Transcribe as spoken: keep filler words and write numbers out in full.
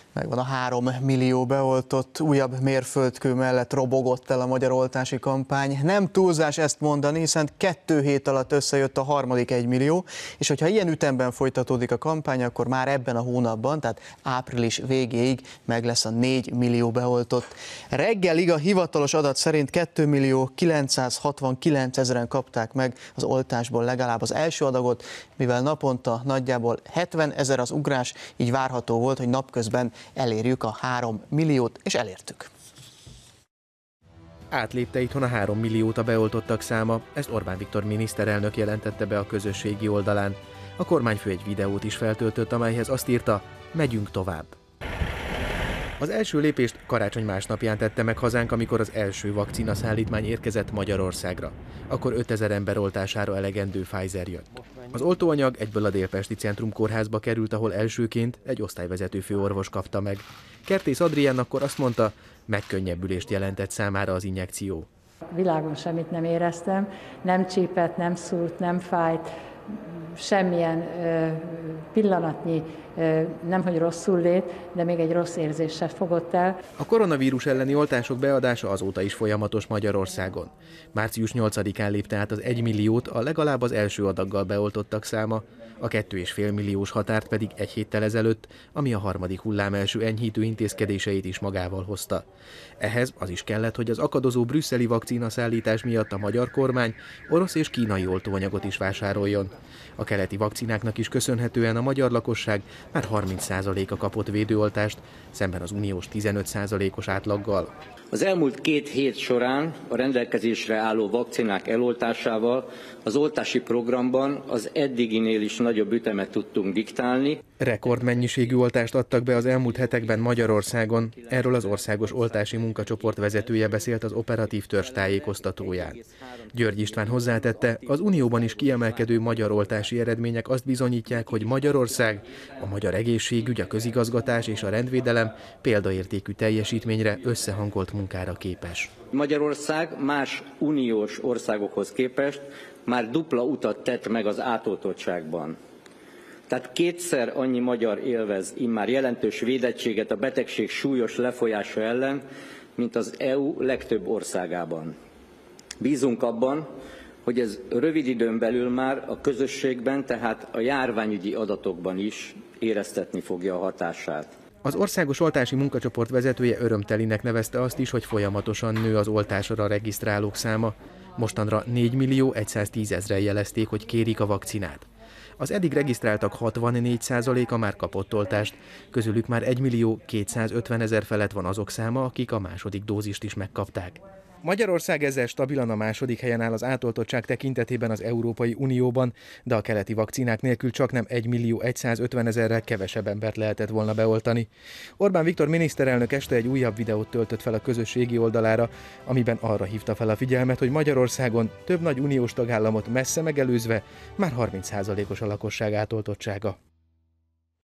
Megvan a három millió beoltott, újabb mérföldkő mellett robogott el a magyar oltási kampány. Nem túlzás ezt mondani, hiszen kettő hét alatt összejött a harmadik egymillió, és hogyha ilyen ütemben folytatódik a kampány, akkor már ebben a hónapban, tehát április végéig meg lesz a négy millió beoltott. Reggelig a hivatalos adat szerint két millió kilencszázhatvankilenc ezeren kapták meg az oltásból legalább az első adagot, mivel naponta nagyjából hetven ezer az ugrás, így várható volt, hogy napközben elérjük a három milliót, és elértük. Átlépte itthon a három milliót a beoltottak száma, ezt Orbán Viktor miniszterelnök jelentette be a közösségi oldalán. A kormányfő egy videót is feltöltött, amelyhez azt írta: megyünk tovább. Az első lépést karácsony másnapján tette meg hazánk, amikor az első vakcinaszállítmány érkezett Magyarországra. Akkor ötezer ember oltására elegendő Pfizer jött. Az oltóanyag egyből a Délpesti Centrum Kórházba került, ahol elsőként egy osztályvezető főorvos kapta meg. Kertész Adrián akkor azt mondta, megkönnyebbülést jelentett számára az injekció. Világon semmit nem éreztem, nem csípett, nem szúrt, nem fájt, semmilyen ö, pillanatnyi, ö, nemhogy rosszul lét, de még egy rossz érzés se fogott el. A koronavírus elleni oltások beadása azóta is folyamatos Magyarországon. március nyolcadikán lépte át az egymilliót a legalább az első adaggal beoltottak száma, a két és fél milliós határt pedig egy héttel ezelőtt, ami a harmadik hullám első enyhítő intézkedéseit is magával hozta. Ehhez az is kellett, hogy az akadozó brüsszeli vakcinaszállítás miatt a magyar kormány orosz és kínai oltóanyagot is vásároljon. A keleti vakcináknak is köszönhetően a magyar lakosság már harminc százaléka kapott védőoltást, szemben az uniós tizenöt százalékos átlaggal. Az elmúlt két hét során a rendelkezésre álló vakcinák eloltásával az oltási programban az eddiginél is nagyobb ütemet tudtunk diktálni. Rekordmennyiségű oltást adtak be az elmúlt hetekben Magyarországon. Erről az országos oltási munkacsoport vezetője beszélt az operatív törzs tájékoztatóján. György István hozzátette, az Unióban is kiemelkedő magyar oltási eredmények azt bizonyítják, hogy Magyarország, a magyar egészségügy, a közigazgatás és a rendvédelem példaértékű teljesítményre, összehangolt munkára képes. Magyarország más uniós országokhoz képest már dupla utat tett meg az átoltottságban. Tehát kétszer annyi magyar élvez immár jelentős védettséget a betegség súlyos lefolyása ellen, mint az é u legtöbb országában. Bízunk abban, hogy ez rövid időn belül már a közösségben, tehát a járványügyi adatokban is éreztetni fogja a hatását. Az országos oltási munkacsoport vezetője örömtelinek nevezte azt is, hogy folyamatosan nő az oltásra regisztrálók száma. Mostanra négy millió száztízezren jelezték, hogy kérik a vakcinát. Az eddig regisztráltak hatvannégy százaléka már kapott oltást, közülük már egy millió kétszázötvenezer felett van azok száma, akik a második dózist is megkapták. Magyarország ezzel stabilan a második helyen áll az átoltottság tekintetében az Európai Unióban, de a keleti vakcinák nélkül csaknem egy millió százötvenezerrel kevesebb embert lehetett volna beoltani. Orbán Viktor miniszterelnök este egy újabb videót töltött fel a közösségi oldalára, amiben arra hívta fel a figyelmet, hogy Magyarországon több nagy uniós tagállamot messze megelőzve már harminc százalékos a lakosság átoltottsága.